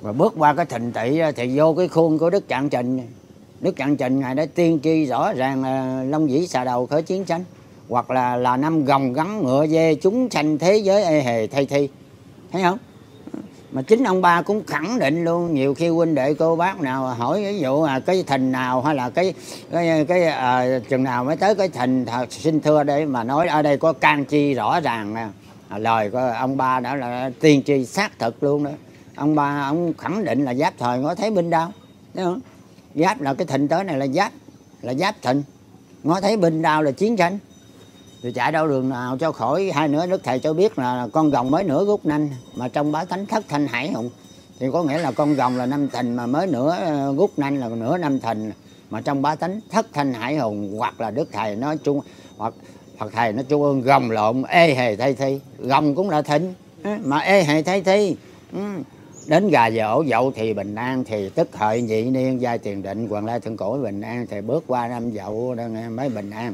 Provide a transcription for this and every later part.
Mà bước qua cái Thìn Tỵ thì vô cái khuôn của Đức Trạng Trình. Đức Trạng Trình ngài đã tiên tri rõ ràng là Long Vĩ xà đầu khởi chiến tranh, hoặc là năm gồng gắn ngựa dê chúng sanh thế giới ê hề thay thi, thấy không? Mà chính ông ba cũng khẳng định luôn. Nhiều khi huynh đệ cô bác nào hỏi ví dụ cái Thìn nào hay là cái chừng nào mới tới cái Thìn, xin thưa đây mà nói ở đây có can chi rõ ràng. Lời của ông ba đã là tiên tri xác thực luôn đó. Ông ba ông khẳng định là Giáp Thời Ngọ Thấy Binh Đao, thấy không? Giáp là cái Thìn tới này là Giáp Thìn, Ngọ Thấy Binh Đao là chiến tranh. Thì chạy đâu đường nào cho khỏi. Hai nữa Đức Thầy cho biết là con rồng mới nửa rút nanh, mà trong bá tánh thất thanh hải hùng, thì có nghĩa là con rồng là năm Thìn mà mới nửa rút nanh là nửa năm Thìn, mà trong bá tánh thất thanh hải hùng. Hoặc là Đức Thầy nói chung, hoặc Thầy nói trung ương gồng lộn ê hề thay thi. Gồng cũng là Thìn mà ê hề thay thi. Đến gà về ổ dậu thì bình an, thì tức hợi nhị niên giai tiền định hoàng lai thượng cổ bình an, thì bước qua năm dậu mới bình an.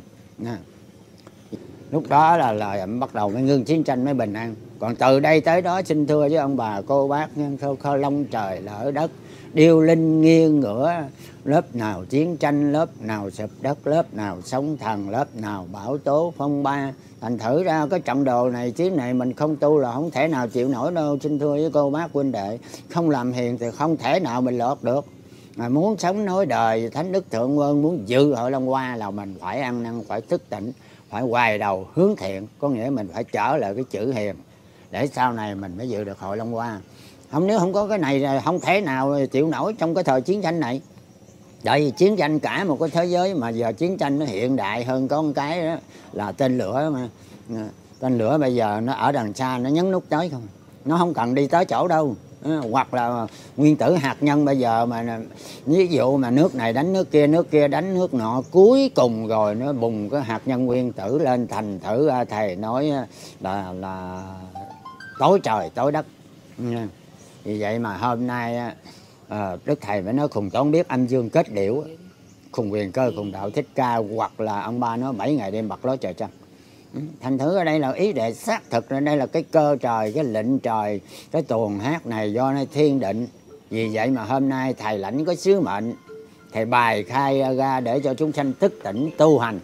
Lúc đó là lời bắt đầu mới ngưng chiến tranh mới bình an. Còn từ đây tới đó xin thưa với ông bà cô bác, khơ long trời lỡ đất, điêu linh nghiêng ngửa, lớp nào chiến tranh, lớp nào sụp đất, lớp nào sóng thần, lớp nào bão tố phong ba. Thành thử ra cái trận đồ này chiến này mình không tu là không thể nào chịu nổi đâu. Xin thưa với cô bác huynh đệ, không làm hiền thì không thể nào mình lọt được. Mà muốn sống nói đời thánh đức thượng quân, muốn dự Hội Long Hoa là mình phải ăn năn, phải thức tỉnh, phải hoài đầu hướng thiện. Có nghĩa mình phải trở lại cái chữ hiền để sau này mình mới dự được Hội Long Hoa. Không, nếu không có cái này không thể nào chịu nổi trong cái thời chiến tranh này. Tại vì chiến tranh cả một cái thế giới, mà giờ chiến tranh nó hiện đại hơn có một cái đó là tên lửa. Mà tên lửa bây giờ nó ở đằng xa nó nhấn nút tới không, nó không cần đi tới chỗ đâu. Hoặc là nguyên tử hạt nhân bây giờ mà ví dụ mà nước này đánh nước kia đánh nước nọ, cuối cùng rồi nó bùng cái hạt nhân nguyên tử lên. Thành thử thầy nói là tối trời tối đất. Vì vậy mà hôm nay Đức Thầy mới nói khùng tốn biết âm dương kết liễu, khùng quyền cơ khùng đạo thích ca, hoặc là ông ba nói 7 ngày đêm bật ló trời trăng. Thành thử ở đây là ý đệ xác thực, ở đây là cái cơ trời, cái lệnh trời, cái tuồng hát này do nơi thiên định. Vì vậy mà hôm nay thầy lãnh có sứ mệnh, thầy bài khai ra để cho chúng sanh thức tỉnh tu hành.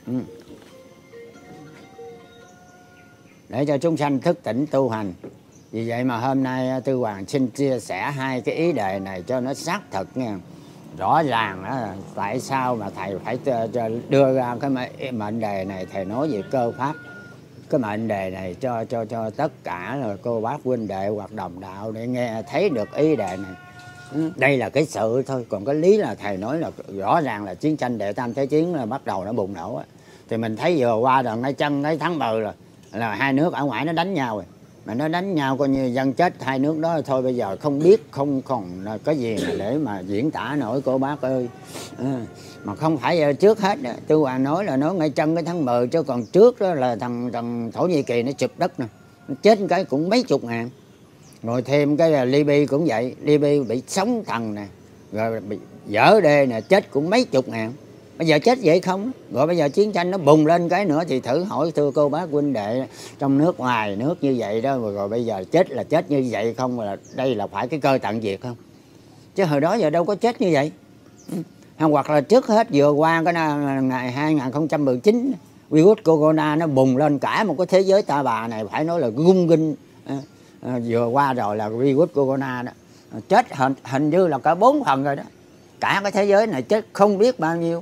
Để cho chúng sanh thức tỉnh tu hành. Vì vậy mà hôm nay Tư Hoàng xin chia sẻ hai cái ý đề này cho nó xác thực nha. Rõ ràng đó là tại sao mà thầy phải đưa ra cái mệnh đề này. Thầy nói về cơ pháp cái mệnh đề này cho tất cả là cô bác huynh đệ hoặc đồng đạo để nghe thấy được ý đề này. Đây là cái sự thôi, còn cái lý là thầy nói là rõ ràng là chiến tranh đệ tam thế chiến là bắt đầu nó bùng nổ á. Thì mình thấy vừa qua rồi ngay chân cái tháng 10 là hai nước ở ngoài nó đánh nhau rồi. Mà nó đánh nhau coi như dân chết hai nước đó thôi. Bây giờ không biết không còn cái gì mà để mà diễn tả nổi cô bác ơi. Mà không phải trước hết đó. Tư Hoàng nói là nói ngay chân cái tháng 10, chứ còn trước đó là thằng Thổ Nhĩ Kỳ nó chụp đất nè, nó chết cái cũng mấy chục ngàn. Rồi thêm cái là Libya cũng vậy, Libya bị sóng thần nè, rồi bị dở đê nè, chết cũng mấy chục ngàn. Bây giờ chết vậy không? Rồi bây giờ chiến tranh nó bùng lên cái nữa thì thử hỏi thưa cô bác huynh đệ trong nước ngoài nước như vậy đó, rồi bây giờ chết là chết như vậy không? Là đây là phải cái cơ tận diệt không? Chứ hồi đó giờ đâu có chết như vậy. Hoặc là trước hết vừa qua cái ngày 2019 virus corona nó bùng lên cả một cái thế giới ta bà này, phải nói là rung rinh. Vừa qua rồi là virus corona đó, chết hình như là cả 4 phần rồi đó. Cả cái thế giới này chết không biết bao nhiêu.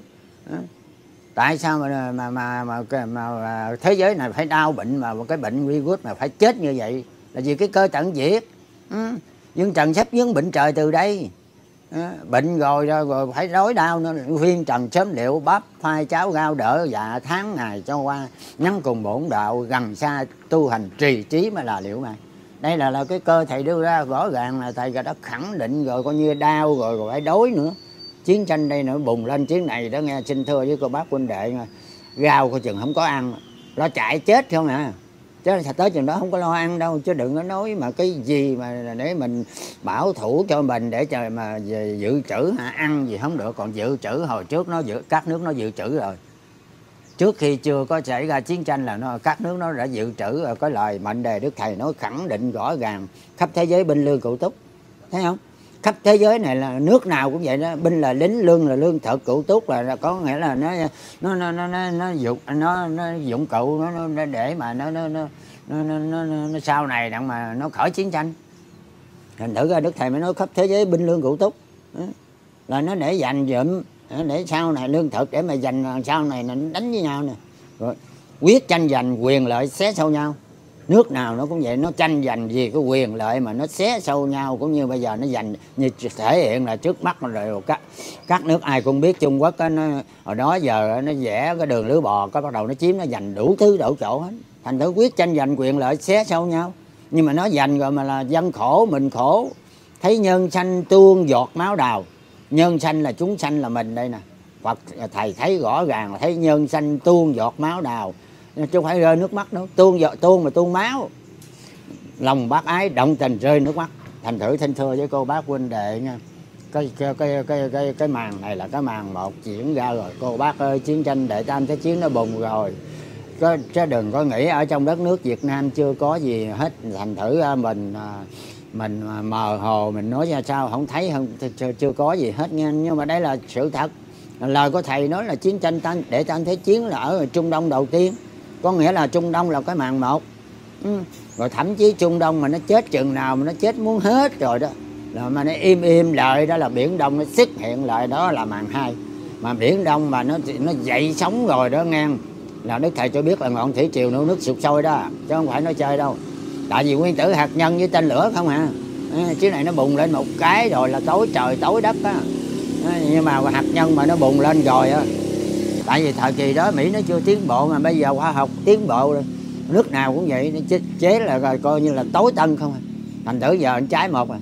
Tại sao mà thế giới này phải đau bệnh, mà một cái bệnh virus mà phải chết như vậy là vì cái cơ tận diệt. Dương trần sắp vướng bệnh trời từ đây. Bệnh rồi phải đói đau nữa. Khuyên trần sớm liệu, bắp phai cháo gao đỡ dạ, tháng ngày cho qua nhắn cùng bổn đạo, gần xa tu hành trì trí mới là liệu mà. Đây là cái cơ thầy đưa ra rõ ràng là thầy đã khẳng định rồi, coi như đau rồi phải đói nữa. Chiến tranh đây nữa bùng lên chiến này đó nghe. Xin thưa với cô bác huynh đệ, rau coi chừng không có ăn, lo chạy chết không à. Chứ tới chừng đó không có lo ăn đâu. Chứ đừng có nói mà cái gì mà để mình bảo thủ cho mình để cho mà về dự trữ ăn gì không được. Còn dự trữ hồi trước các nước nó dự trữ rồi. Trước khi chưa có xảy ra chiến tranh là các nước nó đã dự trữ. Có lời mệnh đề Đức Thầy nói khẳng định rõ ràng khắp thế giới binh lương cụ túc, thấy không? khắp thế giới này là nước nào cũng vậy đó, binh là lính, lương là lương thực, cụ túc là có nghĩa là nó dụng cụ nó để mà nó sau này đặng mà nó khỏi chiến tranh. Thành thử ra Đức Thầy mới nói khắp thế giới binh lương cụ túc là nó để dành dụm, để sau này lương thực để mà dành sau này nó đánh với nhau nè. Rồi quyết tranh giành quyền lợi xé sâu nhau, nước nào nó cũng vậy, nó tranh giành vì cái quyền lợi mà nó xé sâu nhau, cũng như bây giờ nó giành như thể hiện là trước mắt rồi các nước ai cũng biết Trung Quốc á, nó hồi đó giờ nó vẽ cái đường lưỡi bò, có bắt đầu nó chiếm, nó giành đủ thứ đủ chỗ hết. Thành thử quyết tranh giành quyền lợi xé sâu nhau, nhưng mà nó giành rồi mà là dân khổ mình khổ. Thấy nhân sanh tuôn giọt máu đào, nhân sanh là chúng sanh là mình đây nè. Phật thầy thấy rõ ràng là thấy nhân sanh tuôn giọt máu đào, chứ không phải rơi nước mắt đâu. Tuôn mà tuôn máu, lòng bác ái động tình rơi nước mắt. Thành thử xin thưa với cô bác huynh đệ nha, cái màn này là cái màn một diễn ra rồi. Cô bác ơi, chiến tranh Đệ Tam Thế Chiến nó bùng rồi, chứ đừng có nghĩ ở trong đất nước Việt Nam chưa có gì hết. Thành thử mình mờ hồ mình nói ra sao không thấy, không chưa có gì hết nha. Nhưng mà đây là sự thật. Lời của thầy nói là chiến tranh Đệ Tam Thế Chiến là ở Trung Đông đầu tiên, có nghĩa là Trung Đông là cái màn một. Rồi thậm chí Trung Đông mà nó chết chừng nào mà nó chết muốn hết rồi đó, là mà nó im lại đó là Biển Đông nó xuất hiện lại, đó là màn hai. Mà Biển Đông mà nó dậy sóng rồi đó ngang, là Đức Thầy cho biết là ngọn thủy triều nước sụt sôi đó, chứ không phải nói chơi đâu. Tại vì nguyên tử hạt nhân với tên lửa không à, chứ này nó bùng lên một cái rồi là tối trời tối đất á. Nhưng mà hạt nhân mà nó bùng lên rồi á, tại vì thời kỳ đó Mỹ nó chưa tiến bộ, mà bây giờ khoa học tiến bộ rồi, nước nào cũng vậy, nó chế là rồi coi như là tối tân không à. Thành thử giờ nó trái một à.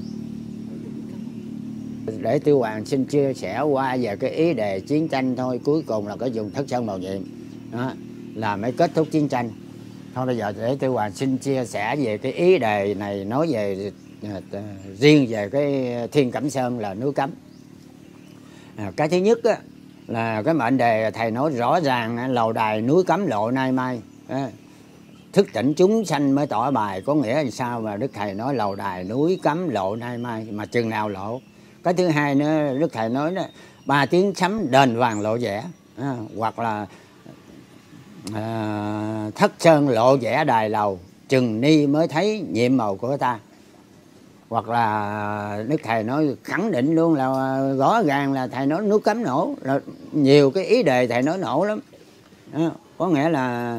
Để Tư Hoàng xin chia sẻ qua về cái ý đề chiến tranh thôi, cuối cùng là có dùng Thất Sơn Bào Nhiệm đó, là mới kết thúc chiến tranh. Thôi bây giờ để Tư Hoàng xin chia sẻ về cái ý đề này, nói về riêng về cái Thiên Cẩm Sơn là núi cấm. Cái thứ nhất á, là cái mệnh đề thầy nói rõ ràng, lầu đài núi cấm lộ nay mai, thức tỉnh chúng sanh mới tỏ bài. Có nghĩa là sao mà Đức Thầy nói lầu đài núi cấm lộ nay mai, mà chừng nào lộ. Cái thứ hai nữa, Đức Thầy nói đó, 3 tiếng sấm đền vàng lộ vẻ, hoặc là Thất Sơn lộ vẻ đài lầu, chừng ni mới thấy nhiệm màu của ta. Hoặc là Đức Thầy nói khẳng định luôn là rõ ràng là thầy nói núi cấm nổ, là nhiều cái ý đề thầy nói nổ lắm. Có nghĩa là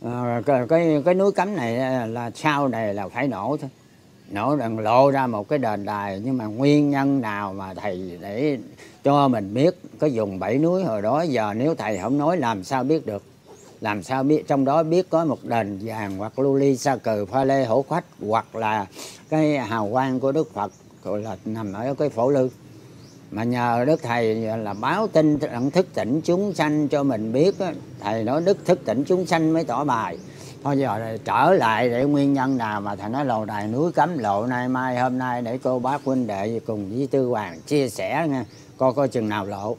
cái núi cấm này là sau này là phải nổ thôi, nổ rằng lộ ra một cái đền đài. Nhưng mà nguyên nhân nào mà thầy để cho mình biết có dùng 7 núi hồi đó, giờ nếu thầy không nói làm sao biết được. Làm sao biết trong đó biết có một đền vàng, hoặc lưu ly sa cừ pha lê hổ khoách, hoặc là cái hào quang của Đức Phật gọi là nằm ở cái Phổ Lư. Mà nhờ Đức Thầy là báo tin thức tỉnh chúng sanh cho mình biết, thầy nói đức thức tỉnh chúng sanh mới tỏ bài. Thôi giờ trở lại để nguyên nhân nào mà thầy nói lầu đài núi cấm lộ nay mai, hôm nay để cô bác huynh đệ cùng với Tư Hoàng chia sẻ nha, coi chừng nào lộ.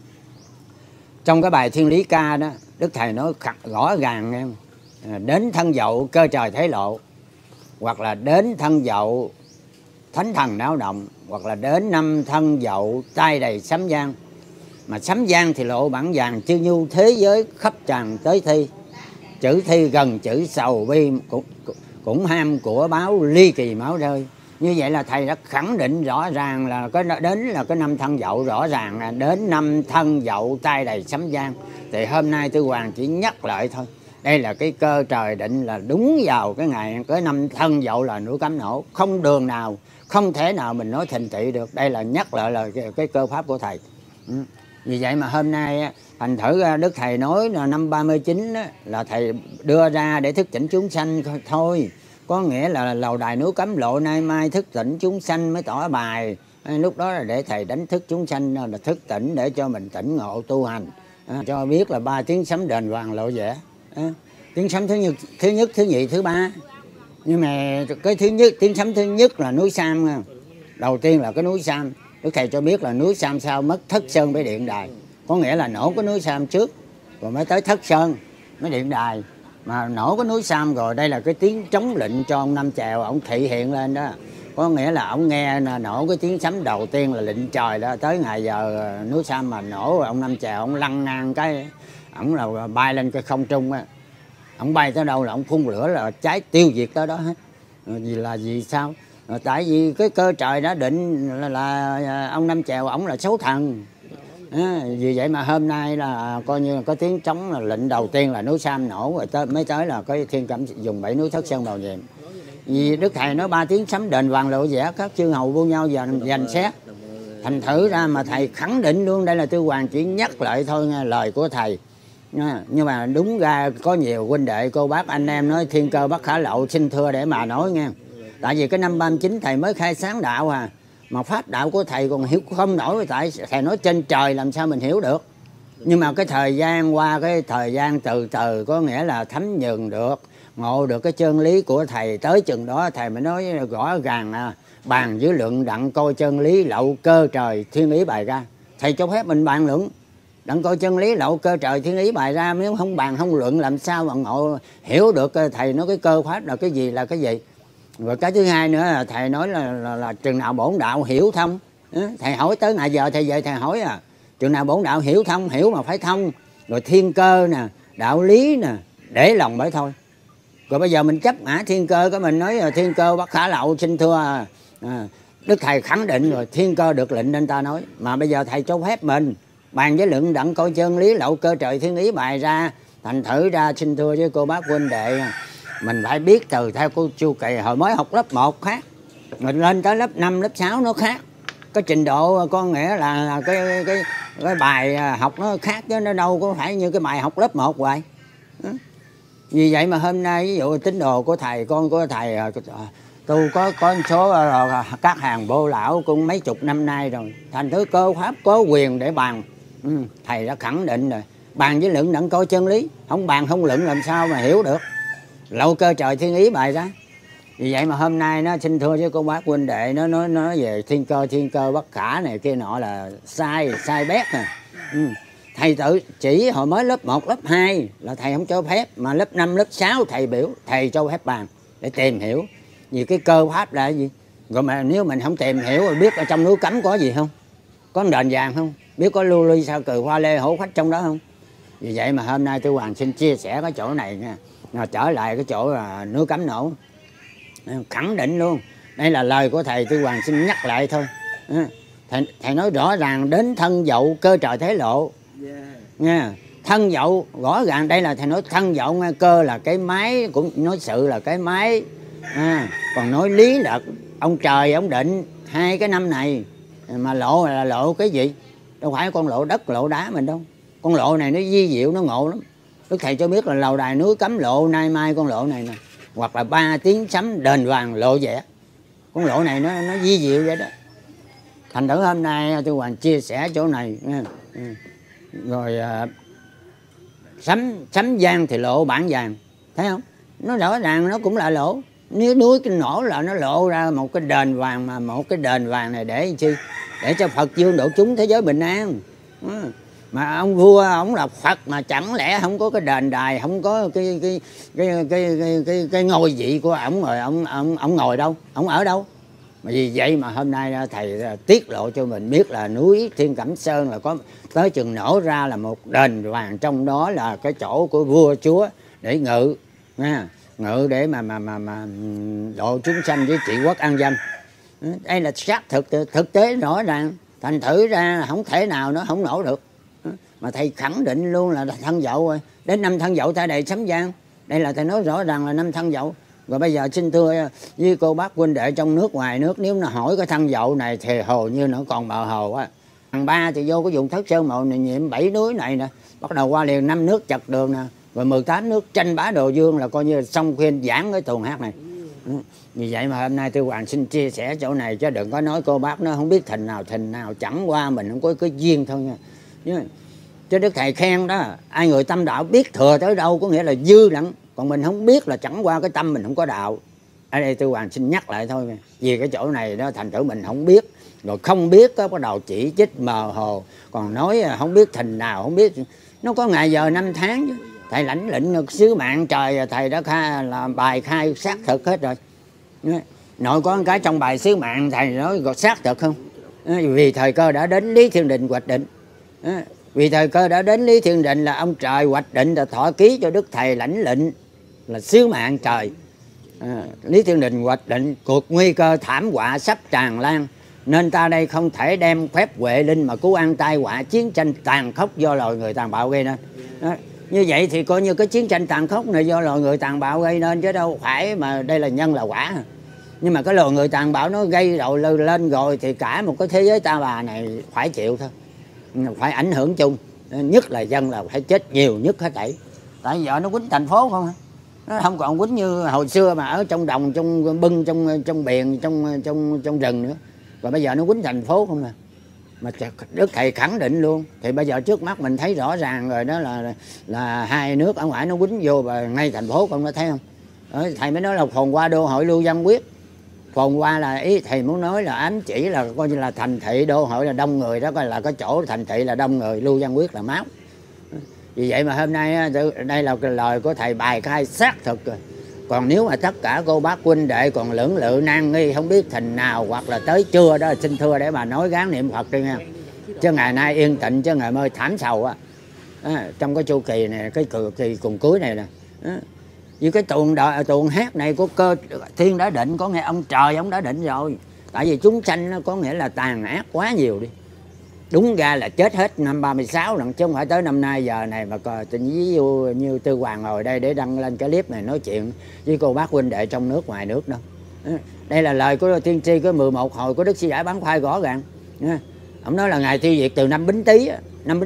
Trong cái bài Thiên Lý Ca đó, Đức Thầy nói rõ ràng em, đến thân dậu cơ trời thế lộ, hoặc là đến thân dậu thánh thần náo động, hoặc là đến năm thân dậu tay đầy sấm giang. Mà sấm giang thì lộ bản vàng chư nhu thế giới khắp tràn tới thi, chữ thi gần chữ sầu bi cũng ham của báo ly kỳ máu rơi. Như vậy là thầy đã khẳng định rõ ràng là đến là cái năm thân dậu, rõ ràng là đến năm thân dậu tay đầy sấm giang. Thì hôm nay Tư Hoàng chỉ nhắc lại thôi, đây là cái cơ trời định là đúng vào cái ngày cái năm thân dậu là núi cấm nổ, không đường nào, không thể nào mình nói thình tị được. Đây là nhắc lại là cái cơ pháp của thầy. Vì vậy mà hôm nay thành thử Đức Thầy nói là năm 39 là thầy đưa ra để thức tỉnh chúng sanh thôi. Có nghĩa là lầu đài núi cấm lộ nay mai, thức tỉnh chúng sanh mới tỏ bài. Lúc đó là để thầy đánh thức chúng sanh, là thức tỉnh để cho mình tỉnh ngộ tu hành. Cho biết là 3 tiếng sấm đền vàng lộ vẻ. Tiếng sấm thứ nhất, thứ nhì, thứ ba. Nhưng mà cái thứ nhất, tiếng sấm thứ nhất là núi Sam nha. Đầu tiên là cái núi Sam. Đức Thầy cho biết là núi Sam sau mất Thất Sơn mới điện đài. Có nghĩa là nổ cái núi Sam trước, rồi mới tới Thất Sơn mới điện đài. Mà nổ cái núi Sam rồi, đây là cái tiếng chống lệnh cho ông Nam Chèo, ông thị hiện lên đó. Có nghĩa là ông nghe nổ cái tiếng sấm đầu tiên là lệnh trời đó. Tới ngày giờ núi Sam mà nổ, ông Năm Chèo ông lăn ngang cái, ổng là bay lên cái không trung á, ông bay tới đâu là ông phun lửa là cháy tiêu diệt tới đó hết. Vì là vì sao? Tại vì cái cơ trời đã định là ông Năm Chèo ổng là xấu thần. Vì vậy mà hôm nay là coi như là có tiếng trống là lệnh đầu tiên là núi Sam nổ, rồi mới tới là cái Thiên Cẩm dùng 7 núi Thất Sơn Màu Nhiệm. Vì Đức Thầy nói 3 tiếng sấm đền vàng lộ vẻ, các chư hầu vô nhau giành xét. Thành thử ra mà thầy khẳng định luôn, đây là Tư Hoàng chỉ nhắc lại thôi nghe lời của thầy. Nhưng mà đúng ra có nhiều huynh đệ cô bác anh em nói thiên cơ bất khả lậu, xin thưa để mà nói nghe. Tại vì cái năm 39 thầy mới khai sáng đạo mà pháp đạo của thầy còn hiểu không nổi, tại thầy nói trên trời làm sao mình hiểu được. Nhưng mà cái thời gian qua, cái thời gian từ từ có nghĩa là thấm nhường được, ngộ được cái chân lý của thầy, tới chừng đó thầy mới nói rõ ràng bàn với luận đặng coi chân lý lậu cơ trời thiên ý bày ra. Thầy cho phép mình bàn luận đặng coi chân lý lậu cơ trời thiên ý bày ra, nếu không bàn không luận làm sao mà ngộ hiểu được thầy nói cái cơ pháp là cái gì là cái gì. Rồi cái thứ hai nữa là thầy nói là chừng nào bổn đạo hiểu thông. Thầy hỏi tới ngày giờ thầy về thầy hỏi chừng nào bổn đạo hiểu thông, hiểu mà phải thông. Rồi thiên cơ nè, đạo lý nè, để lòng bởi thôi. Rồi bây giờ mình chấp ngã thiên cơ, cái mình nói thiên cơ bất khả lậu, xin thưa Đức Thầy khẳng định rồi, thiên cơ được lệnh nên ta nói. Mà bây giờ thầy cho phép mình bàn với luận đặng coi chân lý lậu cơ trời thiên ý bày ra. Thành thử ra xin thưa với cô bác huynh đệ, mình phải biết từ theo cô chu kỳ. Hồi mới học lớp 1 khác, mình lên tới lớp 5, lớp 6 nó khác. Cái trình độ có nghĩa là cái bài học nó khác, chứ nó đâu có phải như cái bài học lớp 1 hoài. Vì vậy mà hôm nay ví dụ tín đồ của thầy, con của thầy, tôi có một số các hàng bô lão cũng mấy chục năm nay rồi. Thành thứ cơ pháp có quyền để bàn. Thầy đã khẳng định rồi, bàn với luận đặng coi chân lý, không bàn không luận làm sao mà hiểu được lậu cơ trời thiên ý bày ra. Vì vậy mà hôm nay nó xin thưa với cô bác huynh đệ, nó nói về thiên cơ bất khả này kia nọ là sai bét nè. Thầy tự chỉ hồi mới lớp 1, lớp 2 là thầy không cho phép, mà lớp 5, lớp 6 thầy biểu thầy cho phép bàn để tìm hiểu. Vì cái cơ pháp là cái gì? Rồi mà nếu mình không tìm hiểu rồi biết ở trong núi Cấm có gì không? Có đền vàng không? Biết có lưu ly sao cừ hoa lê hổ phách trong đó không? Vì vậy mà hôm nay Tư Hoàng xin chia sẻ cái chỗ này nha. Trở lại cái chỗ là núi Cấm nổ, khẳng định luôn. Đây là lời của thầy, Tư Hoàng xin nhắc lại thôi. Thầy nói rõ ràng đến thân dậu cơ trời thế lộ nha. Thân dậu rõ ràng đây là thầy nói thân dậu nghe, cơ là cái máy, cũng nói sự là cái máy. Còn nói lý là ông trời ông định hai cái năm này. Mà lộ là lộ cái gì? Đâu phải con lộ đất lộ đá mình đâu. Con lộ này nó vi diệu, nó ngộ lắm. Đức thầy cho biết là lầu đài núi Cấm lộ nay mai con lộ này nè, hoặc là 3 tiếng sấm đền vàng lộ vẻ. Con lộ này nó vi diệu vậy đó. Thành thử hôm nay tôi Hoàng chia sẻ chỗ này nha. Rồi sấm vang thì lộ bản vàng, thấy không? Nó rõ ràng nó cũng là lộ. Nếu núi cái nổ là nó lộ ra một cái đền vàng, mà một cái đền vàng này để chi? Để cho Phật dương độ chúng thế giới bình an. Mà ông vua ông là Phật mà chẳng lẽ không có cái đền đài, không có cái ngôi vị của ổng, rồi ông ngồi đâu, ông ở đâu? Mà vì vậy mà hôm nay thầy tiết lộ cho mình biết là núi Thiên Cẩm Sơn là có tới chừng nổ ra là một đền vàng, trong đó là cái chỗ của vua chúa để ngự nha, ngự để mà độ chúng sanh với trị quốc an dân. Đây là xác thực tế rõ ràng. Thành thử ra là không thể nào nó không nổ được. Mà thầy khẳng định luôn là thân dậu rồi. Đến năm thân dậu ta đầy sấm vang. Đây là thầy nói rõ ràng là năm thân dậu. Rồi bây giờ xin thưa với cô bác huynh đệ trong nước ngoài nước, nếu nó hỏi cái thân dậu này thì hồ như nó còn bờ hồ á. Thằng 3 thì vô cái vùng Thất Sơn Màu này nhiệm 7 núi này nè, bắt đầu qua liền 5 nước chặt đường nè, rồi 18 nước tranh bá đồ dương, là coi như xong khuyên giảng cái tuồng hát này. Vì vậy mà hôm nay Tư Hoàng xin chia sẻ chỗ này, chứ đừng có nói cô bác nó không biết thình nào, chẳng qua mình không có cái duyên thôi nha. Chứ Đức Thầy khen đó, ai người tâm đạo biết thừa tới đâu có nghĩa là dư lắm. Còn mình không biết là chẳng qua cái tâm mình không có đạo. Ở đây Tư Hoàng xin nhắc lại thôi. Vì cái chỗ này đó thành thử mình không biết. Rồi không biết có bắt đầu chỉ trích mờ hồ. Còn nói không biết thình nào, không biết. Nó có ngày giờ năm tháng chứ. Thầy lãnh lĩnh sứ mạng trời, thầy đã là bài khai xác thực hết rồi. Nội có một cái trong bài sứ mạng thầy nói gọi xác thực không? Vì thời cơ đã đến Lý Thiên Định hoạch định. Vì thời cơ đã đến Lý Thiên Định là ông trời hoạch định là thọ ký cho đức thầy lãnh lệnh là sứ mạng trời. Lý Thiên Định hoạch định cuộc nguy cơ thảm họa sắp tràn lan, nên ta đây không thể đem phép huệ linh mà cứu an tai họa chiến tranh tàn khốc do loài người tàn bạo gây nên. Như vậy thì coi như cái chiến tranh tàn khốc này do loài người tàn bạo gây nên chứ đâu phải mà đây là nhân là quả. Nhưng mà cái loài người tàn bạo nó gây rồi lên rồi thì cả một cái thế giới ta bà này phải chịu thôi, phải ảnh hưởng chung. Nhất là dân là phải chết nhiều nhất hết thảy. Tại giờ nó quýnh thành phố không, nó không còn quýnh như hồi xưa mà ở trong đồng, trong bưng, trong biển, trong rừng nữa. Rồi bây giờ nó quýnh thành phố không à. Mà đức thầy khẳng định luôn. Thì bây giờ trước mắt mình thấy rõ ràng rồi đó là hai nước ở ngoài nó quýnh vô và ngay thành phố, con có thấy không? Thầy mới nói là phồn hoa đô hội Lưu Văn Quyết. Phồn hoa là ý thầy muốn nói là ám chỉ là coi như là thành thị đô hội là đông người đó, coi là cái chỗ thành thị là đông người, Lưu Văn Quyết là máu. Vì vậy mà hôm nay đây là cái lời của thầy bài khai xác thực rồi. Còn nếu mà tất cả cô bác huynh đệ còn lưỡng lự nan nghi không biết thình nào hoặc là tới trưa đó xin thưa để mà nói gán niệm Phật đi nha. Chứ ngày nay yên tĩnh chứ ngày mai thảm sầu á. Trong cái chu kỳ này, cái kỳ cùng cuối này nè. Vì cái tuồng hát này của cơ thiên đã định, có nghĩa ông trời ông đã định rồi. Tại vì chúng sanh nó có nghĩa là tàn ác quá nhiều đi. Đúng ra là chết hết năm 36 lần, chứ không phải tới năm nay giờ này mà ví dụ như Tư Hoàng ngồi đây để đăng lên cái clip này nói chuyện với cô bác huynh đệ trong nước ngoài nước đâu. Đây là lời của tiên tri cái 11 hồi của Đức Sư Giải Bán Khoai rõ ràng. Ông nói là ngày tiêu diệt từ năm Bính Tý, năm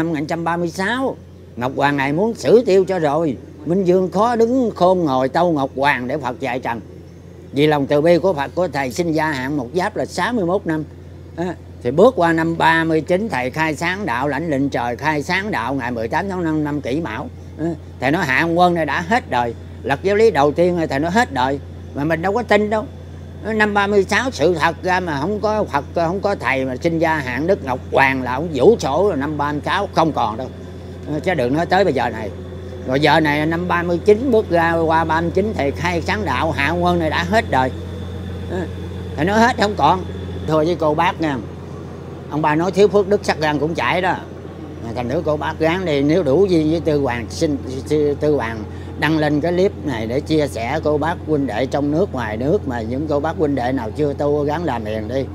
1936. Ngọc Hoàng này muốn xử tiêu cho rồi. Minh Dương khó đứng khôn ngồi tâu Ngọc Hoàng để Phật dạy trần. Vì lòng từ bi của Phật của thầy sinh gia hạn một giáp là 61 năm. Thì bước qua năm 39 thầy khai sáng đạo, lãnh lệnh trời khai sáng đạo ngày 18 tháng 5 năm Kỷ Mão. Thầy nói Hạ Quân này đã hết đời. Lật giáo lý đầu tiên thầy nói hết đời. Mà mình đâu có tin đâu. Năm 36 sự thật ra mà không có Phật, không có thầy mà sinh gia hạn Đức Ngọc Hoàng là ông vũ sổ là năm 36 không còn đâu. Chứ đừng nói tới bây giờ này. Rồi giờ này năm 39 bước ra qua 39 thầy khai sáng đạo, Hạ Quân này đã hết đời. Thầy nói hết không còn. Thưa với cô bác nha, ông bà nói thiếu phước đức sắc gan cũng chảy đó. Thành thử cô bác gắng đi, nếu đủ duyên với Tư Hoàng Tư Hoàng đăng lên cái clip này để chia sẻ cô bác huynh đệ trong nước ngoài nước, mà những cô bác huynh đệ nào chưa tu gắng làm hiền đi.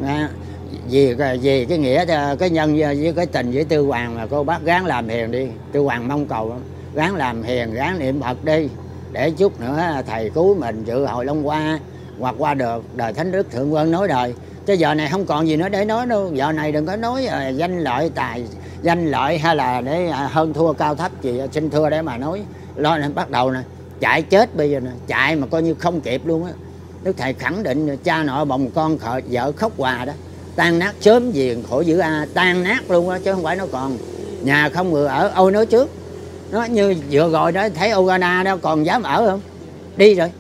Vì cái nghĩa cái nhân với cái tình với Tư Hoàng mà cô bác gắng làm hiền đi. Tư Hoàng mong cầu gắng làm hiền, gắng niệm Phật đi để chút nữa thầy cứu mình dự hội Long Hoa hoặc qua được đời Thánh Đức Thượng Quân nói đời. Chứ giờ này không còn gì nữa để nói đâu. Giờ này đừng có nói danh lợi danh lợi hay là để hơn thua cao thấp gì, xin thưa để mà nói. Lo bắt đầu nè, chạy chết bây giờ nè, chạy mà coi như không kịp luôn á. Đức thầy khẳng định cha nội bồng con vợ khóc hòa đó, tan nát sớm gì khổ dữ tan nát luôn á, chứ không phải nó còn nhà không người ở. Ôi nói trước nó như vừa rồi đó thấy Uganda đó còn dám ở không, đi rồi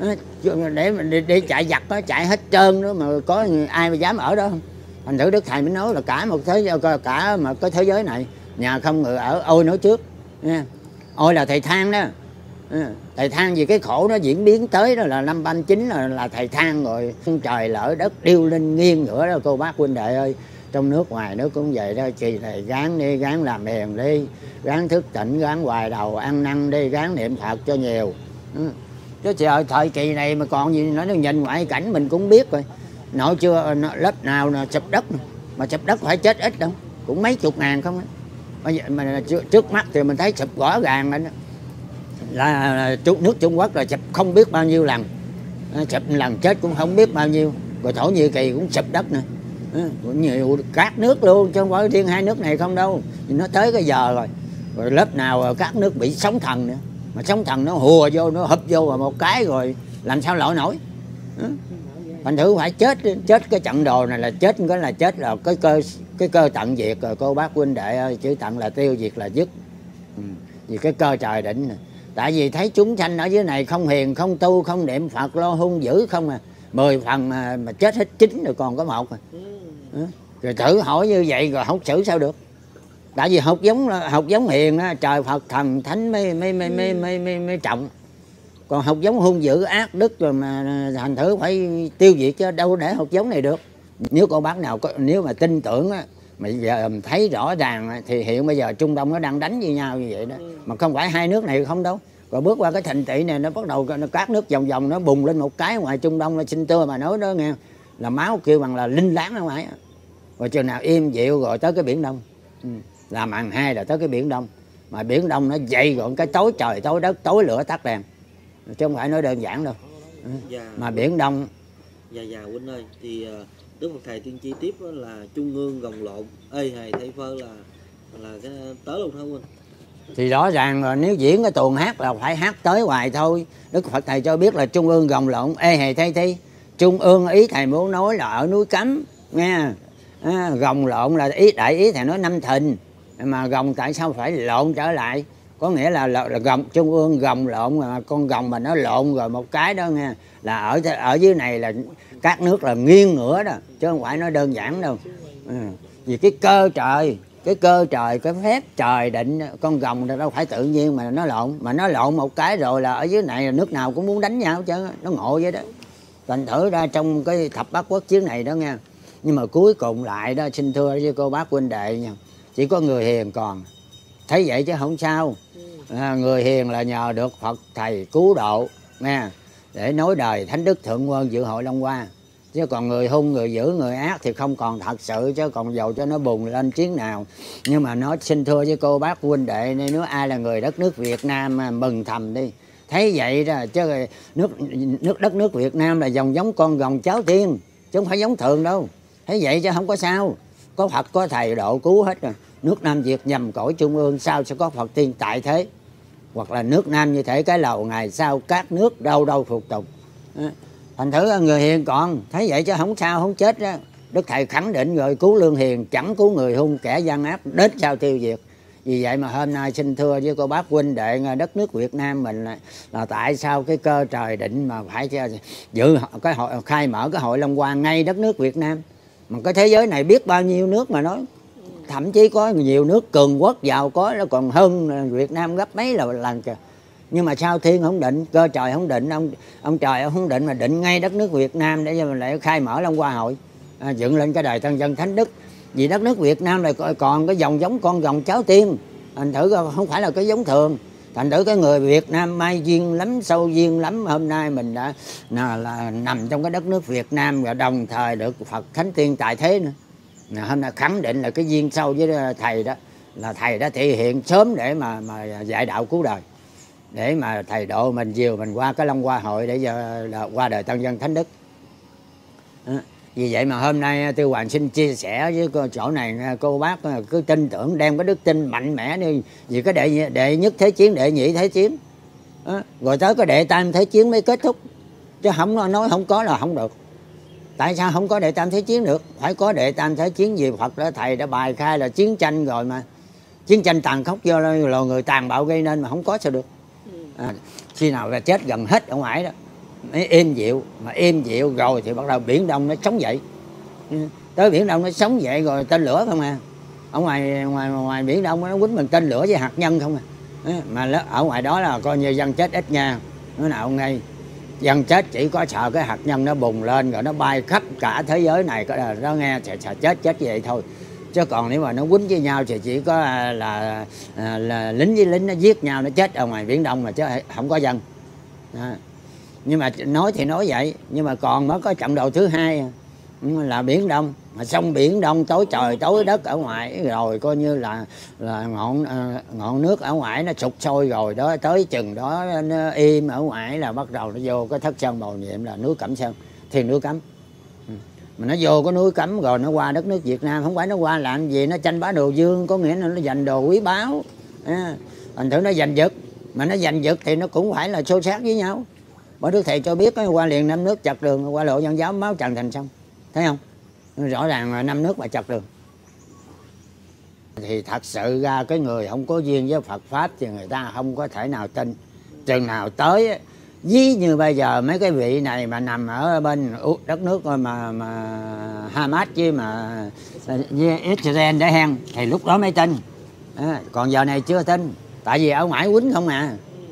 để chạy giặc đó, chạy hết trơn đó, mà có ai mà dám ở đó không. Thành thử Đức thầy mới nói là cả một thế cả mà cái thế giới này nhà không người ở. Ôi nói trước nha. Ôi là thầy than đó. Thầy than vì cái khổ nó diễn biến tới đó là năm 39 là thầy than rồi. Trời lỡ đất điêu linh nghiêng nữa đó cô bác huynh đệ ơi. Trong nước ngoài nước cũng vậy đó. Chị thầy gắng đi, gắng làm hiền đi, gắng thức tỉnh, gắng hoài đầu ăn năn đi, gắng niệm Phật cho nhiều. Chứ trời thời kỳ này mà còn gì nữa, nhìn ngoại cảnh mình cũng biết rồi. Nội chưa lớp nào sụp đất, mà sụp đất phải chết ít đâu, cũng mấy chục ngàn không á. Bây giờ mà trước mắt thì mình thấy sụp rõ ràng là nước Trung Quốc là sụp không biết bao nhiêu lần, sụp lần chết cũng không biết bao nhiêu. Rồi Thổ Nhĩ Kỳ cũng sụp đất nè, nhiều các nước luôn chứ không phải riêng hai nước này không đâu. Nó tới cái giờ rồi, rồi lớp nào các nước bị sóng thần nữa, mà sóng thần nó hùa vô, nó hụp vô vào một cái rồi làm sao lội nổi. Thành thử phải chết cái trận đồ này là chết, cái là chết là cái cơ tận diệt rồi cô bác huynh đệ ơi. Chữ tận là tiêu diệt là dứt. Vì cái cơ trời định nè. Tại vì thấy chúng sanh ở dưới này không hiền, không tu, không niệm Phật, lo hung dữ không à. 10 phần mà chết hết 9 rồi còn có 1 à. Rồi thử hỏi như vậy rồi không xử sao được. Tại vì học giống hiền á, trời Phật thần thánh mới trọng. Còn hột giống hung dữ ác đức rồi mà thành thử phải tiêu diệt, chứ đâu để hột giống này được. Nếu cô bác nào nếu mà tin tưởng á, mà giờ thấy rõ ràng thì hiện bây giờ Trung Đông nó đang đánh với nhau như vậy đó. Mà không phải hai nước này không đâu. Rồi bước qua cái thành thị này nó bắt đầu các nước vòng vòng nó bùng lên một cái, ngoài Trung Đông là xin tưa mà nói đó nghe, là máu kêu bằng là linh láng không phải. Rồi chừng nào im dịu rồi tới cái Biển Đông, là màn hai là tới cái Biển Đông. Mà Biển Đông nó dậy rồi cái tối trời tối đất, tối lửa tắt đèn, chứ không phải nói đơn giản đâu. Mà Biển Đông. Dạ huynh ơi, thì Đức Phật thầy tiên tri tiếp là trung ương gồng lộn, ê hề thay phơ là cái tới luôn hả huynh? Thì rõ ràng là nếu diễn cái tuồng hát là phải hát tới hoài thôi. Đức Phật thầy cho biết là trung ương gồng lộn, ê hề thay thi. Trung ương ý thầy muốn nói là ở núi Cấm nghe. Gồng lộn là đại ý thầy nói năm thìn, mà gồng tại sao phải lộn trở lại, có nghĩa là gồng trung ương gồng lộn, mà con gồng mà nó lộn rồi một cái đó nghe, là ở dưới này là các nước là nghiêng ngửa đó, chứ không phải nói đơn giản đâu. Vì cái cơ trời, cái phép trời định, con gồng đâu phải tự nhiên mà nó lộn, mà nó lộn một cái rồi là ở dưới này là nước nào cũng muốn đánh nhau chứ, nó ngộ vậy đó. Thành thử ra trong cái thập bát quốc chiến này đó nghe. Nhưng mà cuối cùng lại đó, xin thưa với cô bác huynh đệ nha, chỉ có người hiền còn thấy vậy chứ không sao. Người hiền là nhờ được Phật thầy cứu độ nghe, để nối đời thánh đức thượng quân dự hội Long Hoa. Chứ còn người hung, người dữ, người ác thì không còn thật sự, chứ còn dầu cho nó bùng lên chiến nào. Nhưng mà nói xin thưa với cô bác huynh đệ, nếu ai là người đất nước Việt Nam mà mừng thầm đi. Thấy vậy đó, chứ đất nước Việt Nam là dòng giống con rồng cháu tiên, chứ không phải giống thường đâu. Thấy vậy chứ không có sao. Có Phật có thầy độ cứu hết rồi. Nước Nam Việt nhầm cõi trung ương, sao sẽ có Phật tiên tại thế. Hoặc là nước Nam như thể cái lầu ngày sau các nước đâu đâu phục tùng. Thành thử người hiền còn thấy vậy chứ không sao, không chết đó. Đức thầy khẳng định rồi, cứu lương hiền chẳng cứu người hung, kẻ gian ác đến sao tiêu diệt. Vì vậy mà hôm nay xin thưa với cô bác huynh đệ, đất nước Việt Nam mình là tại sao cái cơ trời định mà phải dự cái hội, khai mở cái hội Long Hoa ngay đất nước Việt Nam. Mà cái thế giới này biết bao nhiêu nước mà nói, thậm chí có nhiều nước cường quốc giàu có nó còn hơn Việt Nam gấp mấy lần kìa. Nhưng mà sao thiên không định, cơ trời không định, ông trời không định mà định ngay đất nước Việt Nam để cho mình lại khai mở Long Hoa hội, dựng lên cái đời tân dân thánh đức. Vì đất nước Việt Nam này còn cái dòng giống con rồng cháu tiên, thành thử không phải là cái giống thường. Thành thử cái người Việt Nam may duyên lắm, sâu duyên lắm, hôm nay mình đã là nằm trong cái đất nước Việt Nam và đồng thời được Phật Thánh Tiên tại thế nữa. Hôm nay khẳng định là cái duyên sâu với thầy đó, là thầy đã thể hiện sớm để mà dạy đạo cứu đời, để mà thầy độ mình dìu mình qua cái Long Hoa hội để giờ là qua đời tân dân thánh đức. Vì vậy mà hôm nay Tư Hoàng xin chia sẻ với chỗ này, cô bác cứ tin tưởng, đem cái đức tin mạnh mẽ đi. Vì cái đệ nhất thế chiến, đệ nhị thế chiến, rồi tới cái đệ tam thế chiến mới kết thúc. Chứ không nói không có là không được. Tại sao không có đệ tam thế chiến được? Phải có đệ tam thế chiến, vì Phật đã thầy đã bài khai là chiến tranh rồi mà. Chiến tranh tàn khốc do loài người tàn bạo gây nên mà không có sao được. Khi nào là chết gần hết ở ngoài đó mới êm dịu, mà êm dịu rồi thì bắt đầu Biển Đông nó sống dậy. Tới Biển Đông nó sống dậy rồi tên lửa không à. Ở ngoài Biển Đông nó quýnh bằng tên lửa với hạt nhân không à. Mà ở ngoài đó là coi như dân chết ít nha. Nó nào ngay dân chết chỉ có sợ cái hạt nhân nó bùng lên rồi nó bay khắp cả thế giới này, nó nghe sợ chết vậy thôi. Chứ còn nếu mà nó quýnh với nhau thì chỉ có là lính với lính nó giết nhau, nó chết ở ngoài Biển Đông mà, chứ không có dân. Nhưng mà nói thì nói vậy, nhưng mà còn mới có trận đầu thứ hai là Biển Đông. Mà sông Biển Đông tối trời tối đất ở ngoài rồi, coi như là ngọn nước ở ngoài nó sụt sôi rồi đó, tới chừng đó nó im ở ngoài là bắt đầu nó vô cái thất sơn bầu nhiệm là núi Cẩm Sơn, Thiên Núi Cấm. Mà nó vô cái núi Cấm rồi nó qua đất nước Việt Nam, không phải nó qua làm gì, nó tranh bá đồ dương, có nghĩa là nó giành đồ quý báu. Thành thử nó giành giật, mà nó giành giật thì nó cũng phải là xô xát với nhau. Bởi Đức thầy cho biết qua liền 5 nước chặt đường, qua lộ Văn Giáo máu tràn thành sông, thấy không? Rõ ràng là 5 nước mà chặt đường. Thì thật sự ra cái người không có duyên với Phật Pháp thì người ta không có thể nào tin. Chừng nào tới ví như bây giờ mấy cái vị này mà nằm ở bên đất nước mà Hamas với Israel để hen thì lúc đó mới tin. Còn giờ này chưa tin, tại vì ở ngoài quýnh không à.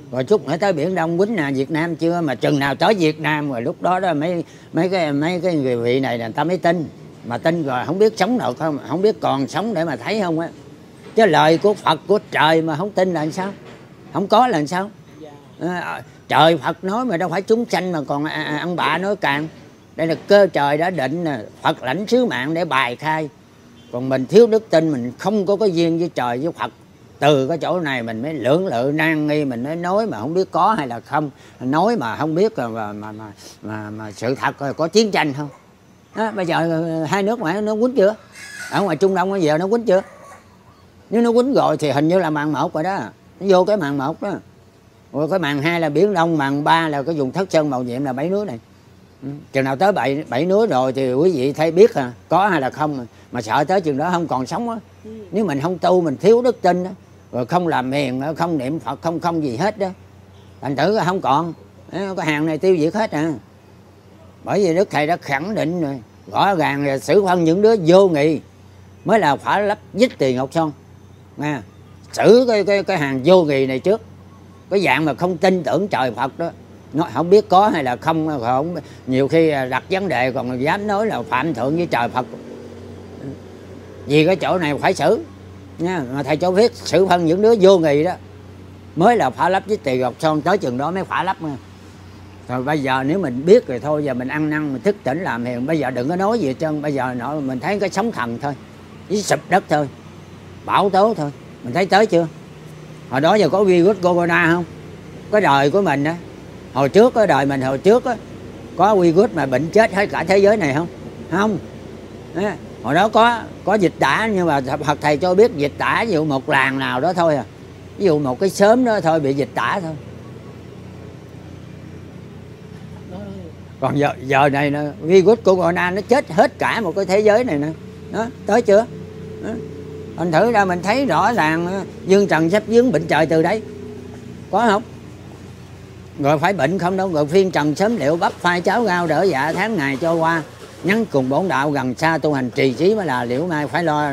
Rồi chút nữa tới Biển Đông quýnh nè Việt Nam chưa, mà chừng nào tới Việt Nam rồi lúc đó đó mấy cái người vị này người ta mới tin. Mà tin rồi không biết sống được không, không biết còn sống để mà thấy không á. Chứ lời của Phật của trời mà không tin là làm sao, không có là làm sao. Trời Phật nói mà đâu phải chúng sanh mà còn ăn bạ nói càng. Đây là cơ trời đã định nè, Phật lãnh sứ mạng để bài khai. Còn mình thiếu đức tin, mình không có cái duyên với trời với Phật, từ cái chỗ này mình mới lưỡng lự nan nghi, mình nói mà không biết có hay là không, nói mà không biết mà sự thật rồi có chiến tranh không. Đó, bây giờ hai nước ngoài nó quýnh chưa, ở ngoài Trung Đông bây giờ nó quýnh chưa? Nếu nó quýnh rồi thì hình như là màn 1 rồi đó, nó vô cái màn 1 đó. Rồi cái màn 2 là Biển Đông, màn 3 là cái vùng Thất Sơn Mầu Nhiệm là 7 núi này. Chừng nào tới 7 núi rồi thì quý vị thấy biết có hay là không, mà sợ tới chừng đó không còn sống á. Nếu mình không tu, mình thiếu đức tin đó, rồi không làm hiền, không niệm Phật, không gì hết đó, thành thử không còn cái hàng này tiêu diệt hết à. Bởi vì Đức Thầy đã khẳng định rồi, rõ ràng là xử phân những đứa vô nghị mới là phải lấp dít Tiền Ngọc Son nha. Xử cái hàng vô nghị này trước, cái dạng mà không tin tưởng trời Phật đó, nó không biết có hay là không, nhiều khi đặt vấn đề còn dám nói là phạm thượng với trời Phật. Vì cái chỗ này phải xử nha, mà thầy cho biết xử phân những đứa vô nghị đó mới là phải lấp với Tiền Ngọc Son, tới chừng đó mới phải lấp nha. Rồi bây giờ nếu mình biết rồi thôi, giờ mình ăn năn, mình thức tỉnh làm hiền, bây giờ đừng có nói gì hết trơn. Bây giờ mình thấy cái sóng thần thôi, với sụp đất thôi, bão tố thôi, mình thấy tới chưa? Hồi đó giờ có virus corona không? Cái đời của mình á, hồi trước cái đời mình hồi trước á, có virus mà bệnh chết hết cả thế giới này không? Không. Hồi đó có dịch tả, nhưng mà Phật thầy cho biết dịch tả ví dụ một làng nào đó thôi à, ví dụ một cái xóm đó thôi bị dịch tả thôi. Còn giờ này nè, virus corona nó chết hết cả một cái thế giới này nè. Đó, tới chưa? Đó. Thành thử ra mình thấy rõ ràng dương trần sắp dướng bệnh trời từ đấy, có không? Rồi phải bệnh không đâu, rồi phiên trần sớm liệu bắp phai cháo gao đỡ dạ tháng ngày cho qua, nhắn cùng bổn đạo gần xa tu hành trì trí mới là liễu mai, phải lo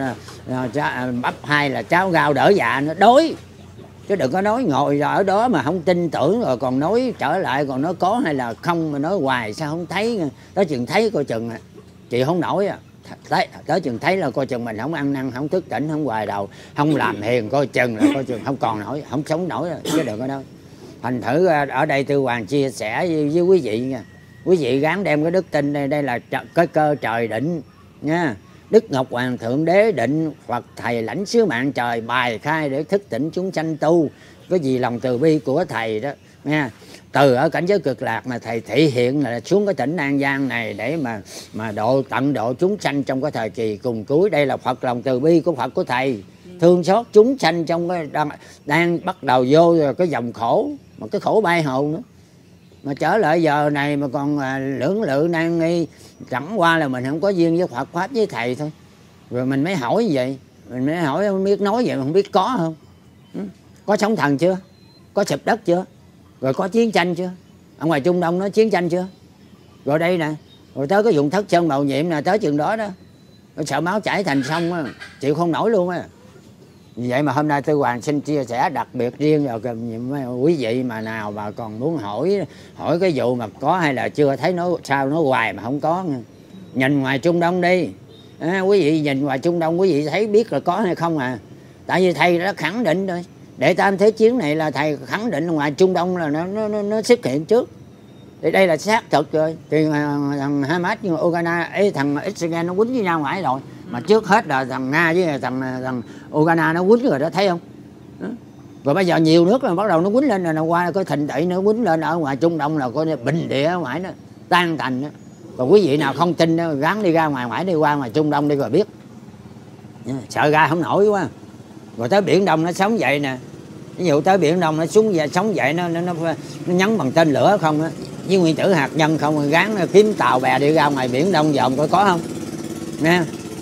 bắp hai là cháo gao đỡ dạ nó đối. Chứ đừng có nói ngồi ở đó mà không tin tưởng rồi còn nói trở lại, còn nói có hay là không mà nói hoài sao không thấy. Tới chừng thấy coi chừng chị không nổi à. Tới chừng thấy là coi chừng mình không ăn năn, không thức tỉnh, không hoài đầu, không làm hiền, coi chừng là coi chừng không còn nổi, không sống nổi rồi, chứ đừng có đâu. Thành thử ở đây Tư Hoàng chia sẻ với quý vị nha, quý vị gắng đem cái đức tin đây là cái cơ trời định nha. Đức Ngọc Hoàng Thượng Đế định, Phật Thầy lãnh sứ mạng trời bài khai để thức tỉnh chúng sanh tu. Cái gì lòng từ bi của Thầy đó nha. Từ ở cảnh giới cực lạc mà Thầy thể hiện là xuống cái tỉnh An Giang này để mà tận độ chúng sanh trong cái thời kỳ cùng cuối. Đây là Phật lòng từ bi của Phật của Thầy, thương xót chúng sanh trong cái đang bắt đầu vô rồi cái dòng khổ, mà cái khổ bay hồn nữa. Mà trở lại giờ này mà còn lưỡng lự nan nghi, chẳng qua là mình không có duyên với Phật Pháp với Thầy thôi. Rồi mình mới hỏi như vậy, mình mới hỏi không biết nói vậy mà không biết có không. Có sóng thần chưa? Có sụp đất chưa? Rồi có chiến tranh chưa? Ở ngoài Trung Đông nó chiến tranh chưa? Rồi đây nè, rồi tới cái vùng Thất Sơn Mầu Nhiệm nè, tới chừng đó đó, rồi sợ máu chảy thành sông á, chịu không nổi luôn á. Vì vậy mà hôm nay Tư Hoàng xin chia sẻ đặc biệt riêng vào quý vị mà nào mà còn muốn hỏi cái vụ mà có hay là chưa, thấy nó sao nó hoài mà không có. Nhìn ngoài Trung Đông đi, quý vị nhìn ngoài Trung Đông quý vị thấy biết là có hay không à. Tại vì Thầy đã khẳng định rồi, Đệ Tam Thế Chiến này là Thầy khẳng định là ngoài Trung Đông là nó xuất hiện trước. Thì đây là xác thực rồi. Thì thằng Hamas nhưng mà Ukraine, thằng Israel nó quýnh với nhau ngoài rồi. Mà trước hết là thằng Nga với thằng Ukraine nó quýnh rồi đó, thấy không? Đó. Rồi bây giờ nhiều nước là bắt đầu nó quýnh lên, rồi nó qua có thịnh tị nó quýnh lên. Ở ngoài Trung Đông là có bình địa ở ngoài đó, tan thành đó. Còn quý vị nào không tin đó, gắng đi ra ngoài đi qua ngoài Trung Đông đi rồi biết. Sợ ra không nổi quá. Rồi tới Biển Đông nó sống vậy nè. Ví dụ tới Biển Đông nó xuống về sống vậy, nó nhấn bằng tên lửa không á, với nguyên tử hạt nhân không, rồi gắng kiếm tàu bè đi ra ngoài Biển Đông vòng coi có không nha.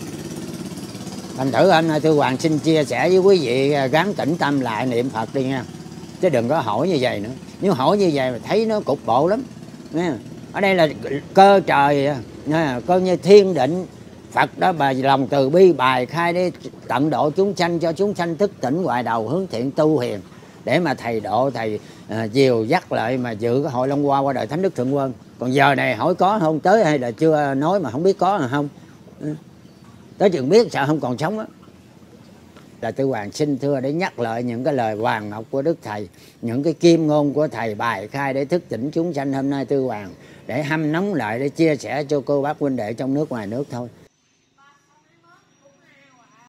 Thành thử anh Tư Hoàng xin chia sẻ với quý vị gắng tĩnh tâm lại niệm Phật đi nha, chứ đừng có hỏi như vậy nữa. Nếu hỏi như vậy mà thấy nó cục bộ lắm nha. Ở đây là cơ trời nha, coi như thiên định. Phật đó bà lòng từ bi bài khai để tận độ chúng sanh, cho chúng sanh thức tỉnh hoài đầu hướng thiện tu hiền. để mà thầy độ, thầy dìu dắt lại mà dự cái hội Long Hoa qua đời Thánh Đức Thượng Quân. Còn giờ này hỏi có không tới, hay là chưa nói mà không biết có hay không. Tới chừng biết sợ không còn sống á. Là Tư Hoàng xin thưa để nhắc lại những cái lời hoàng ngọc của Đức Thầy, những cái kim ngôn của Thầy bài khai để thức tỉnh chúng sanh hôm nay Tư Hoàng, để hâm nóng lại để chia sẻ cho cô bác huynh đệ trong nước ngoài nước thôi.